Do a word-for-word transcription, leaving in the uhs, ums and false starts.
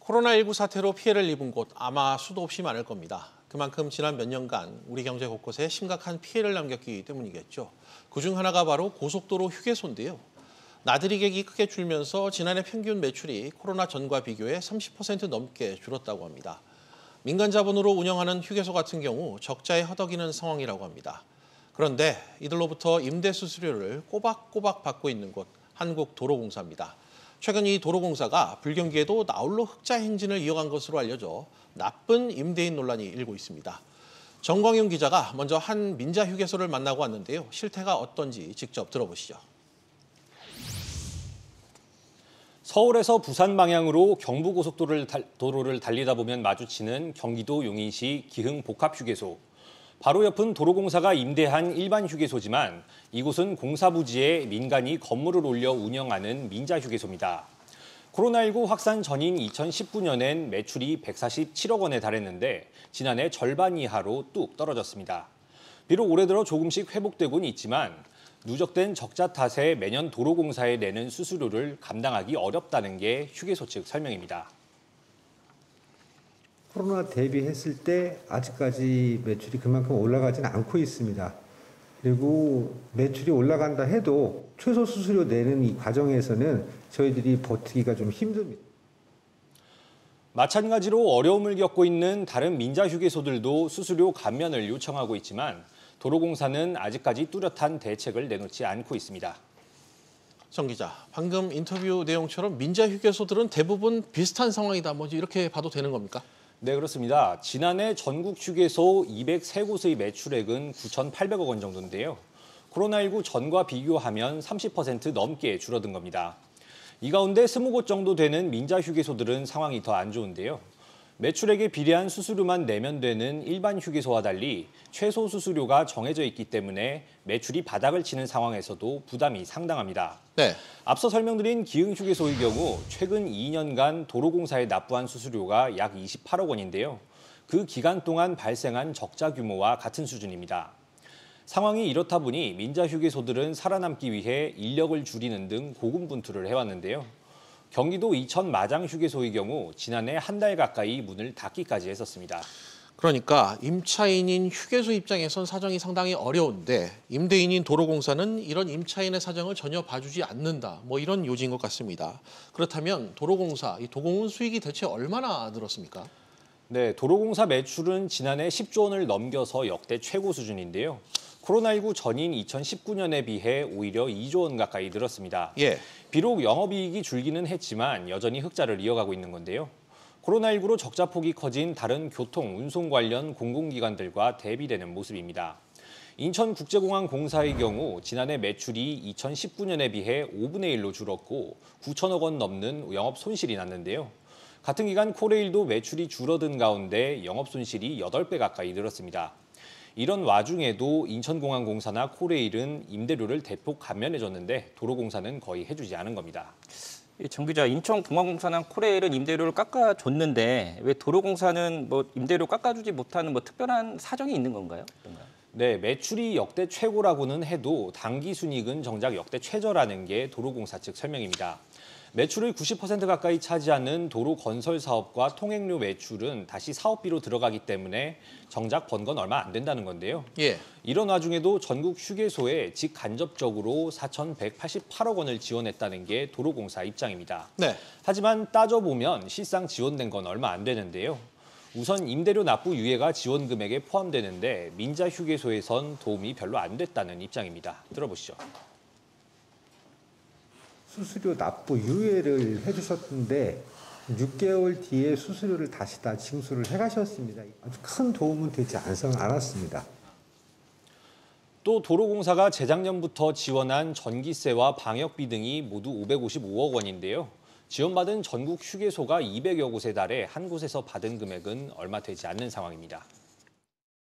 코로나십구 사태로 피해를 입은 곳 아마 수도 없이 많을 겁니다. 그만큼 지난 몇 년간 우리 경제 곳곳에 심각한 피해를 남겼기 때문이겠죠. 그중 하나가 바로 고속도로 휴게소인데요. 나들이 객이 크게 줄면서 지난해 평균 매출이 코로나 전과 비교해 삼십 퍼센트 넘게 줄었다고 합니다. 민간 자본으로 운영하는 휴게소 같은 경우 적자에 허덕이는 상황이라고 합니다. 그런데 이들로부터 임대 수수료를 꼬박꼬박 받고 있는 곳 한국도로공사입니다. 최근 이 도로공사가 불경기에도 나홀로 흑자 행진을 이어간 것으로 알려져 나쁜 임대인 논란이 일고 있습니다. 정광윤 기자가 먼저 한 민자 휴게소를 만나고 왔는데요. 실태가 어떤지 직접 들어보시죠. 서울에서 부산 방향으로 경부고속도로를 달, 도로를 달리다 보면 마주치는 경기도 용인시 기흥복합휴게소. 바로 옆은 도로공사가 임대한 일반 휴게소지만 이곳은 공사 부지에 민간이 건물을 올려 운영하는 민자휴게소입니다. 코로나십구 확산 전인 이천십구 년엔 매출이 백사십칠억 원에 달했는데 지난해 절반 이하로 뚝 떨어졌습니다. 비록 올해 들어 조금씩 회복되고는 있지만 누적된 적자 탓에 매년 도로공사에 내는 수수료를 감당하기 어렵다는 게 휴게소 측 설명입니다. 코로나 대비했을 때 아직까지 매출이 그만큼 올라가지는 않고 있습니다. 그리고 매출이 올라간다 해도 최소 수수료 내는 이 과정에서는 저희들이 버티기가 좀 힘듭니다. 마찬가지로 어려움을 겪고 있는 다른 민자 휴게소들도 수수료 감면을 요청하고 있지만 도로공사는 아직까지 뚜렷한 대책을 내놓지 않고 있습니다. 정 기자, 방금 인터뷰 내용처럼 민자 휴게소들은 대부분 비슷한 상황이다. 뭐 이렇게 봐도 되는 겁니까? 네, 그렇습니다. 지난해 전국 휴게소 이백삼 곳의 매출액은 구천팔백억 원 정도인데요. 코로나십구 전과 비교하면 삼십 퍼센트 넘게 줄어든 겁니다. 이 가운데 이십 곳 정도 되는 민자 휴게소들은 상황이 더 안 좋은데요. 매출액에 비례한 수수료만 내면 되는 일반 휴게소와 달리 최소 수수료가 정해져 있기 때문에 매출이 바닥을 치는 상황에서도 부담이 상당합니다. 네. 앞서 설명드린 기흥휴게소의 경우 최근 이 년간 도로공사에 납부한 수수료가 약 이십팔억 원인데요. 그 기간 동안 발생한 적자 규모와 같은 수준입니다. 상황이 이렇다 보니 민자휴게소들은 살아남기 위해 인력을 줄이는 등 고군분투를 해왔는데요. 경기도 이천 마장휴게소의 경우 지난해 한 달 가까이 문을 닫기까지 했었습니다. 그러니까 임차인인 휴게소 입장에선 사정이 상당히 어려운데 임대인인 도로공사는 이런 임차인의 사정을 전혀 봐주지 않는다. 뭐 이런 요지인 것 같습니다. 그렇다면 도로공사, 이 도공은 수익이 대체 얼마나 늘었습니까? 네, 도로공사 매출은 지난해 십조 원을 넘겨서 역대 최고 수준인데요. 코로나십구 전인 이천십구 년에 비해 오히려 이조 원 가까이 늘었습니다. 예. 비록 영업이익이 줄기는 했지만 여전히 흑자를 이어가고 있는 건데요. 코로나십구로 적자 폭이 커진 다른 교통, 운송 관련 공공기관들과 대비되는 모습입니다. 인천국제공항공사의 경우 지난해 매출이 이천십구 년에 비해 오분의 일로 줄었고 구천억 원 넘는 영업 손실이 났는데요. 같은 기간 코레일도 매출이 줄어든 가운데 영업 손실이 여덟 배 가까이 늘었습니다. 이런 와중에도 인천공항공사나 코레일은 임대료를 대폭 감면해줬는데 도로공사는 거의 해주지 않은 겁니다. 정 기자, 인천공항공사나 코레일은 임대료를 깎아줬는데 왜 도로공사는 뭐 임대료 깎아주지 못하는 뭐 특별한 사정이 있는 건가요? 뭔가요? 네, 매출이 역대 최고라고는 해도 당기 순이익은 정작 역대 최저라는 게 도로공사 측 설명입니다. 매출의 구십 퍼센트 가까이 차지하는 도로 건설 사업과 통행료 매출은 다시 사업비로 들어가기 때문에 정작 번 건 얼마 안 된다는 건데요. 예. 이런 와중에도 전국 휴게소에 직간접적으로 사천백팔십팔억 원을 지원했다는 게 도로공사 입장입니다. 네. 하지만 따져보면 실상 지원된 건 얼마 안 되는데요. 우선 임대료 납부 유예가 지원 금액에 포함되는데 민자 휴게소에선 도움이 별로 안 됐다는 입장입니다. 들어보시죠. 수수료 납부 유예를 해주셨는데 육 개월 뒤에 수수료를 다시 다 징수를 해가셨습니다. 아주 큰 도움은 되지 않았습니다. 또 도로공사가 재작년부터 지원한 전기세와 방역비 등이 모두 오백오십오억 원인데요. 지원받은 전국 휴게소가 이백여 곳에 달해 한 곳에서 받은 금액은 얼마 되지 않는 상황입니다.